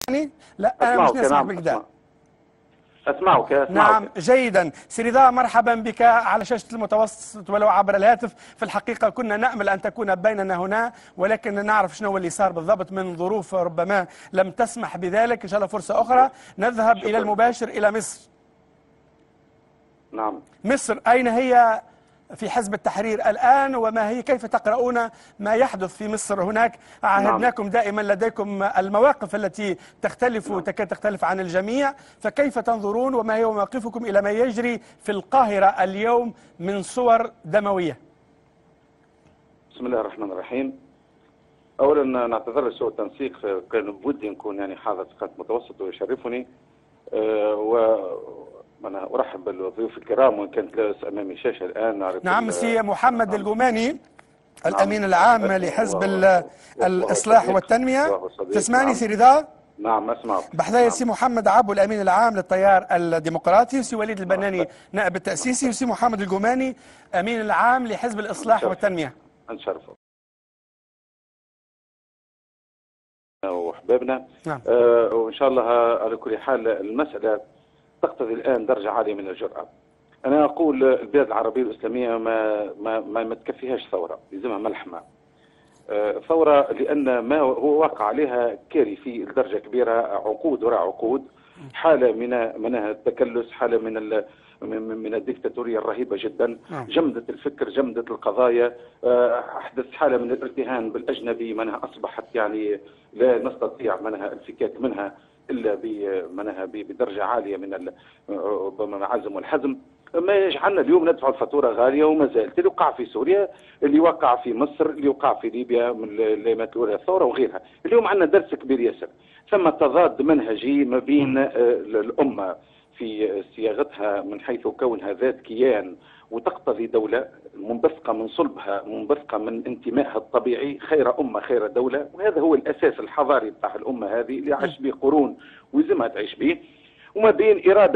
لا أنا مش نسمع نعم بكذا. أسمعك. نعم جيدا. سي رضا مرحبا بك على شاشة المتوسط ولو عبر الهاتف. في الحقيقة كنا نأمل أن تكون بيننا هنا، ولكن نعرف شنو اللي صار بالضبط من ظروف ربما لم تسمح بذلك. إن شاء الله فرصة أخرى. نذهب إلى المباشر إلى مصر. نعم. مصر أين هي في حزب التحرير الآن، وما هي كيف تقرؤون ما يحدث في مصر هناك؟ عاهدناكم دائما لديكم المواقف التي تكاد تختلف عن الجميع، فكيف تنظرون وما هي مواقفكم إلى ما يجري في القاهرة اليوم من صور دموية؟ بسم الله الرحمن الرحيم. أولا نعتذر لسوء التنسيق، كان بودي نكون يعني حاضر في قناة متوسط ويشرفني، أنا أرحب بالضيوف الكرام وإن كانت لا أمامي شاشة الآن. نعم سي محمد الجوماني الأمين العام لحزب الإصلاح والتنمية. تسمعني سي رضا؟ نعم أسمعك. بحذايا سي محمد عبو الأمين العام للتيار الديمقراطي، وسي وليد البناني نائب التأسيسي، وسي محمد الجوماني أمين العام لحزب الإصلاح والتنمية. نشرفوا وحبابنا. نعم. وإن شاء الله على كل حال المسألة تقتضي الآن درجة عالية من الجرأة. أنا أقول البلاد العربية الإسلامية ما تكفيهاش ثورة، يلزمها ملحمة. ثورة لأن ما هو واقع عليها كارثي لدرجة كبيرة، عقود وراء عقود، حالة من التكلس، حالة من الديكتاتورية الرهيبة جدا، جمدة الفكر، جمدة القضايا، أحدث حالة من الارتهان بالأجنبي، منها أصبحت يعني لا نستطيع منها الفكاك منها إلا بدرجة عالية من العزم والحزم، ما يجعلنا اليوم ندفع الفاتورة غالية وما زالت. اللي وقع في سوريا، اللي وقع في مصر، اللي وقع في ليبيا من اللي ما تقولها الثورة وغيرها. اليوم عندنا درس كبير ياسر، ثم تضاد منهجي ما بين الأمة في صياغتها من حيث كونها ذات كيان وتقتضي دولة منبثقة من صلبها، منبثقة من انتمائها الطبيعي، خير أمة خير دولة، وهذا هو الأساس الحضاري بتاع الأمة هذه اللي عاش به قرون وزمها تعيش به، وما بين إرادة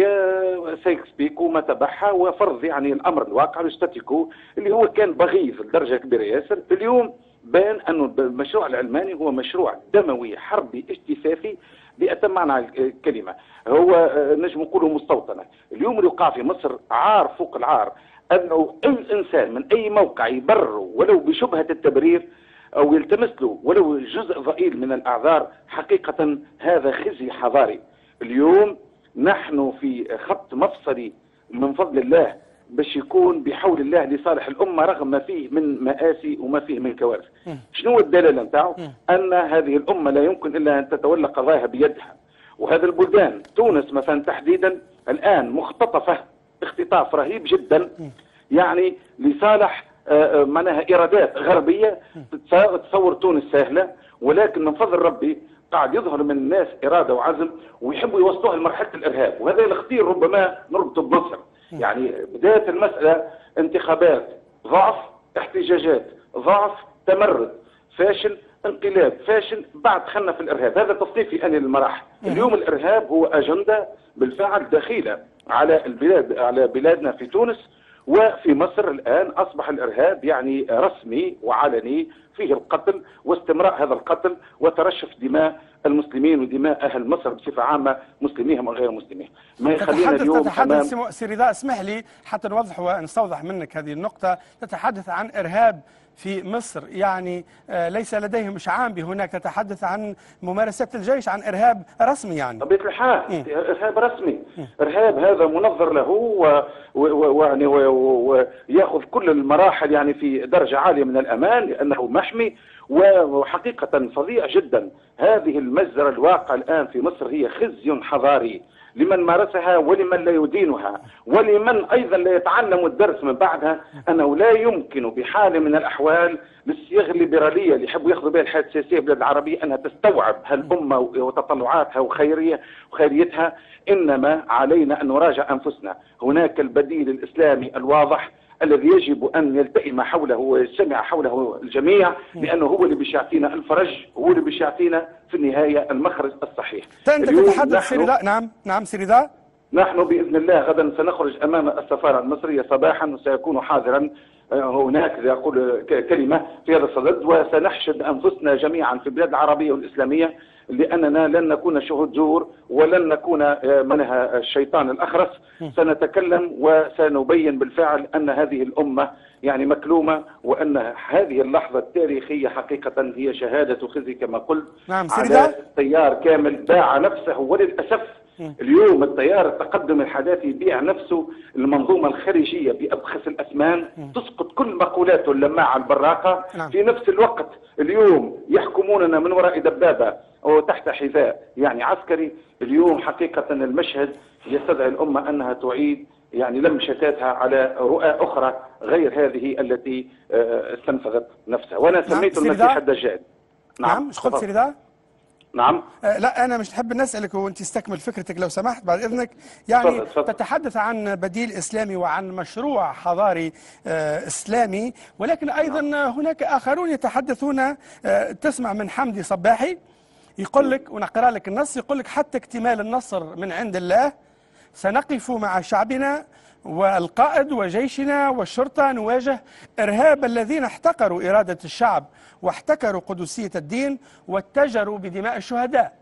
غربية سيكس بيكو ما تبعها وفرض يعني الأمر الواقع الستاتيكو اللي هو كان بغيض لدرجة كبيرة ياسر. اليوم بان أنه المشروع العلماني هو مشروع دموي حربي اجتثاثي بأتم معنى الكلمة، هو نجم نقوله مستوطنة. اليوم اللي وقع في مصر عار فوق العار، أنه أي إنسان من أي موقع يبرر ولو بشبهة التبرير أو يلتمس له ولو جزء ضئيل من الأعذار، حقيقة هذا خزي حضاري. اليوم نحن في خط مفصلي من فضل الله باش يكون بحول الله لصالح الأمة رغم ما فيه من مآسي وما فيه من كوارث. شنو الدلالة نتاعو؟ أن هذه الأمة لا يمكن إلا أن تتولى قضاياها بيدها، وهذا البلدان تونس مثلا تحديدا الآن مختطفة اختطاف رهيب جدا، يعني لصالح معناها إرادات غربية تصور تونس سهلة، ولكن من فضل ربي قاعد يظهر من الناس إرادة وعزم ويحبوا يوصلوها لمرحلة الإرهاب، وهذا الاختيار ربما نربطه بمصر. يعني بداية المسألة انتخابات ضعف، احتجاجات ضعف، تمرد فاشل، انقلاب فاشل، بعد خلنا في الإرهاب. هذا تصنيفي أنا للمراحل. اليوم الإرهاب هو أجندة بالفعل دخيلة على البلاد، على بلادنا في تونس وفي مصر. الآن أصبح الإرهاب يعني رسمي وعلني، فيه القتل واستمراء هذا القتل وترشف دماء المسلمين ودماء أهل مصر بصفة عامة، مسلميهم وغير مسلمين. ما يخلينا اليوم تتحدث سي رضا، اسمح لي حتى نوضح ونستوضح منك هذه النقطة. تتحدث عن إرهاب في مصر، يعني ليس لديهم إشعاع بهناك، تتحدث عن ممارسة الجيش، عن إرهاب رسمي يعني. بطبيعة الحال إرهاب رسمي، إرهاب هذا منظر له ويأخذ كل المراحل يعني في درجة عالية من الأمان لأنه محمي، وحقيقة فظيع جدا. هذه المجزرة الواقع الآن في مصر هي خزي حضاري لمن مارسها ولمن لا يدينها ولمن أيضا لا يتعلم الدرس من بعدها، أنه لا يمكن بحال من الأحوال للصيغ الليبرالية اللي يحبوا ياخذوا بها الحياة السياسية بالبلاد العربية أنها تستوعب هالأمة وتطلعاتها وخيريتها. إنما علينا أن نراجع أنفسنا. هناك البديل الإسلامي الواضح الذي يجب أن يلتئم حوله ويجتمع حوله الجميع، لأنه هو اللي باش يعطينا الفرج، هو اللي باش يعطينا في النهاية المخرج الصحيح. أنت تتحدث سي رضا. نعم سي رضا. نحن بإذن الله غدا سنخرج أمام السفارة المصرية صباحا وسيكون حاضرا هناك يقول كلمة في هذا الصدد، وسنحشد أنفسنا جميعا في البلاد العربية والإسلامية لأننا لن نكون شهود زور ولن نكون منها الشيطان الأخرس. سنتكلم وسنبين بالفعل أن هذه الأمة يعني مكلومة، وأن هذه اللحظة التاريخية حقيقة هي شهادة خزي كما قلت. نعم على تيار كامل باع نفسه، وللأسف اليوم التيار التقدم الحداثي يبيع نفسه المنظومة الخارجية بأبخس الأثمان، تسقط كل مقولاته اللماعة البراقة. في نفس الوقت اليوم يحكموننا من وراء دبابة وتحت حذاء يعني عسكري. اليوم حقيقة المشهد يستدعي الأمة أنها تعيد يعني لم شتاتها على رؤى أخرى غير هذه التي استنفذت نفسها. وأنا سميت المسيح الدجال. نعم مش قلت سيردا؟ نعم. لا أنا مش نحب نسألك وأنت تستكمل فكرتك لو سمحت بعد إذنك. يعني تتحدث عن بديل إسلامي وعن مشروع حضاري إسلامي، ولكن أيضا هناك آخرون يتحدثون. تسمع من حمدي صباحي يقول لك، ونقرأ لك النص، يقول لك حتى اكتمال النصر من عند الله سنقف مع شعبنا والقائد وجيشنا والشرطة نواجه إرهاب الذين احتقروا إرادة الشعب واحتكروا قدسية الدين واتجروا بدماء الشهداء.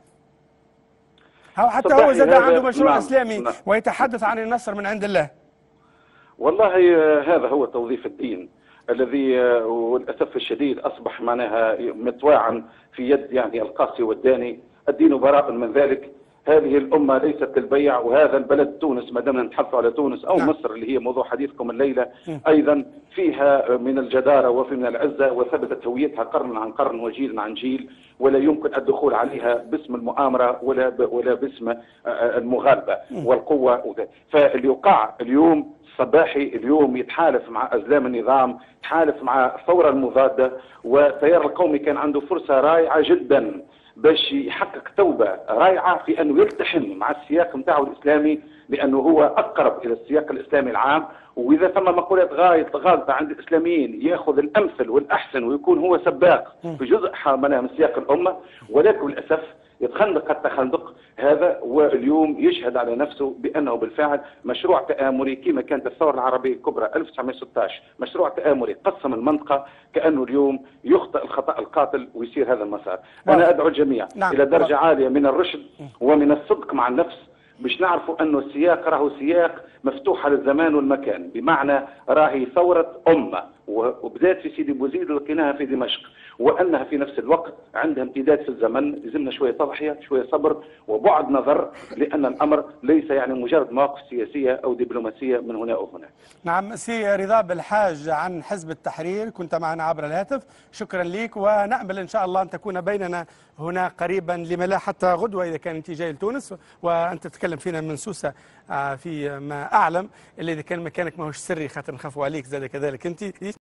حتى هو زاد عنده مشروع إسلامي ويتحدث عن النصر من عند الله. والله هذا هو توظيف الدين الذي وللأسف الشديد أصبح معناها متواعا في يد يعني القاسي والداني. الدين براء من ذلك. هذه الأمة ليست للبيع، وهذا البلد تونس ما دمنا نتحدث على تونس أو مصر اللي هي موضوع حديثكم الليلة أيضا فيها من الجدارة وفي من العزة، وثبتت هويتها قرن عن قرن وجيل عن جيل، ولا يمكن الدخول عليها باسم المؤامرة ولا باسم المغالبة والقوة. فاللي يقع اليوم صباحي اليوم يتحالف مع أزلام النظام، يتحالف مع الثورة المضادة، والتيار القومي كان عنده فرصة رائعة جدا باش يحقق توبة رائعة في أنه يلتحم مع السياق نتاعو الإسلامي، لأنه هو أقرب إلى السياق الإسلامي العام. وإذا ثم مقولات غالطة عند الإسلاميين يأخذ الأمثل والأحسن ويكون هو سباق في جزء من سياق الأمة، ولكن للأسف يتخندق التخندق هذا، واليوم يشهد على نفسه بأنه بالفعل مشروع تآمري كما كانت الثورة العربية الكبرى 1916 مشروع تآمري قسم المنطقة، كأنه اليوم يخطئ الخطأ القاتل ويصير هذا المسار. أنا أدعو الجميع إلى درجة عالية من الرشد ومن الصدق مع النفس، باش نعرفوا أنه السياق راهو سياق مفتوح على الزمان والمكان، بمعنى راهي ثورة أمة وبدات في سيدي بوزيد لقيناها في دمشق، وأنها في نفس الوقت عندها امتداد في الزمن. لازمنا شوية تضحية شوية صبر وبعد نظر، لأن الأمر ليس يعني مجرد مواقف سياسية أو دبلوماسية من هنا أو هناك. نعم سي رضا بالحاج عن حزب التحرير كنت معنا عبر الهاتف، شكرا لك، ونأمل إن شاء الله أن تكون بيننا هنا قريبا، لما لا حتى غدوة إذا كان أنت جاي لتونس، وأنت تتكلم فينا من سوسة في ما أعلم، اللي إذا كان مكانك ما هوش سري خاطر نخافوا عليك زاد كذلك أنت.